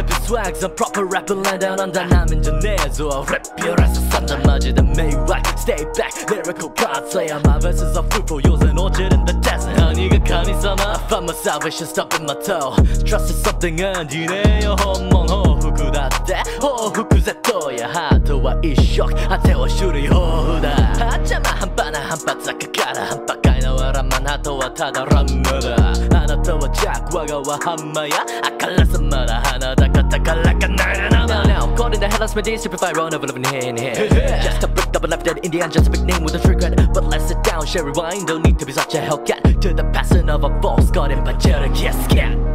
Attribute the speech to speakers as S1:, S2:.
S1: Hippie swag, some proper rapper land down on the 나면 좀 내줘 Rap your 산다 맞이 the Maybach Stay back, lyrical god slayer My verses are fruitful, 요새는 오지른 the desert honey가 감이 삼아 I found my salvation stopping my toe Trust is something 아니네요 헛멍 호후구다대 호후구세토야 하토와 이쇼크 하태와 슈리 호후다 하자마 한바나 한바짝 가라 한바가이 나와라만 하토와 타다람너다 하나토와 작와가와 한마야 아칼라서 마라 하나다 가타칼라까 나나나 Now caught in the headlines with these simplify run over living hand in hand Just a brick double left dead Indian just a big name with a regret But let's sit down share rewind Don't need to be such a hellcat To the passing of a false god in Pajera kiss cat